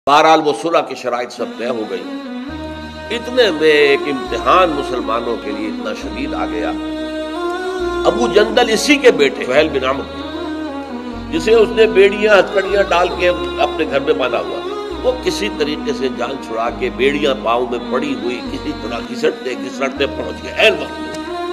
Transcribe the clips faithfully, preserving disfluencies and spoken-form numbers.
بہرحال وہ صلح کی شرائط سب طے ہو گئی. اتنے میں ایک امتحان مسلمانوں کے لیے اتنا شدید آ گیا. ابو جندل اسی کے بیٹے سہیل بن عمرو جسے اس نے بیڑیاں ہتکڑیاں ڈال کے اپنے گھر میں باندھا ہوا تھا، وہ کسی طریقے سے جان چھڑا کے بیڑیاں پاؤں میں پڑی ہوئی کسی طرح گھسٹتے گھسٹتے پہنچ گئے عین وقت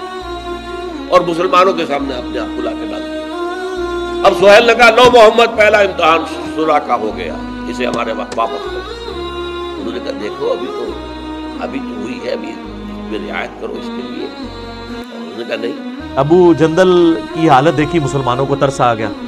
میں اور مسلمانوں کے سامنے اپنے آپ بلا کے ڈال دیا. اب سہیل نے کہا لو محمد پہلا امتحان صلح کا ہو گیا، اسے ہمارے وقت واپس کرو. انہوں نے کہا دیکھو ابھی تو ابھی تو ہوئی ہے، ابھی اس میں رعایت کرو اس کے لیے. اور انہوں نے کہا نہیں. ابو جندل کی حالت دیکھی مسلمانوں کو ترس آ گیا،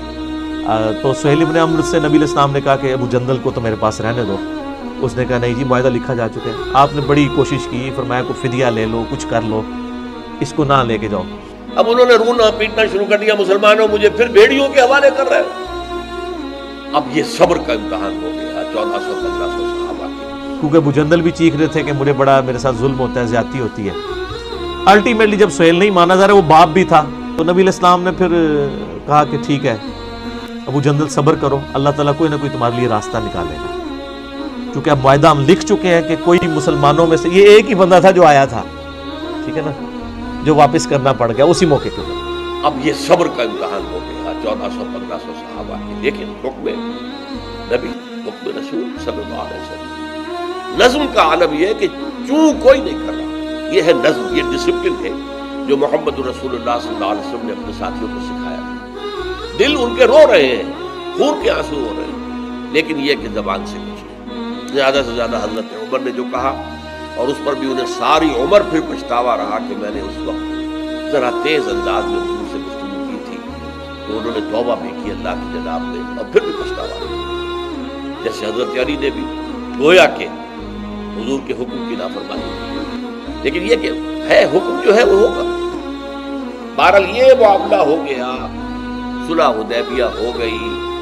تو سہیل بن عمرو سے نبی علیہ السلام نے کہا کہ ابو جندل کو تو میرے پاس رہنے دو. اس نے کہا نہیں جی معاہدہ لکھا جا چکا ہے، آپ نے بڑی کوشش کی، فرمایا کو فدیہ لے لو، کچھ کر لو، اس کو نہ لے کے جاؤ. اب انہوں نے رونا پیٹنا شروع کر دیا، مسلمانوں مجھے پھر بھیڑیوں کے حوالے کر رہے ہو. اب یہ صبر کا امتحان ہو گیا چودہ سو پندرہ سو صحابہ کے، کیونکہ ابو جندل بھی چیخ رہے تھے کہ مجھے بڑا میرے ساتھ ظلم ہوتا ہے، زیادتی ہوتی ہے. الٹیمیٹلی جب سہیل نہیں مانا جا رہا، وہ باپ بھی تھا، تو نبی علیہ السلام نے پھر کہا کہ ٹھیک ہے ابو جندل صبر کرو، اللہ تعالیٰ کوئی نہ کوئی تمہارے لیے راستہ نکالے گا. کیونکہ اب معاہدہ ہم لکھ چکے ہیں کہ کوئی مسلمانوں میں سے، یہ ایک ہی بندہ تھا جو آیا تھا، ٹھیک ہے نا، جو واپس کرنا پڑ گیا اسی موقع کے اوپر. اب یہ صبر کا امتحان ہو گیا چودہ سو پندرہ سو صحابہ کے. لیکن حکم نبی، حکم رسول صلی اللہ علیہ وسلم، نظم کا عالم یہ ہے کہ چوں کوئی نہیں کر رہا. یہ ہے نظم، یہ ڈسپلن ہے جو محمد رسول اللہ صلی اللہ علیہ وسلم نے اپنے ساتھیوں کو سکھایا. دل ان کے رو رہے ہیں، خون کے آنسو ہو رہے ہیں، لیکن یہ کہ زبان سے کچھ نہیں. زیادہ سے زیادہ حضرت عمر نے جو کہا، اور اس پر بھی انہیں ساری عمر پھر پچھتاوا رہا کہ میں نے اس وقت ذرا تیز انداز میں حضور سے گفتگو کی تھی، تو انہوں نے توبہ بھی کی اللہ کی جناب میں، اور پھر بھی پچھتاوا رہا. جیسے حضرت علی نے بھی گویا کہ حضور کے حکم کی نافرمانی کی، لیکن یہ کہ ہے حکم جو ہے وہ ہوگا. بہرحال یہ معاملہ ہو گیا، صلح حدیبیہ ہو گئی.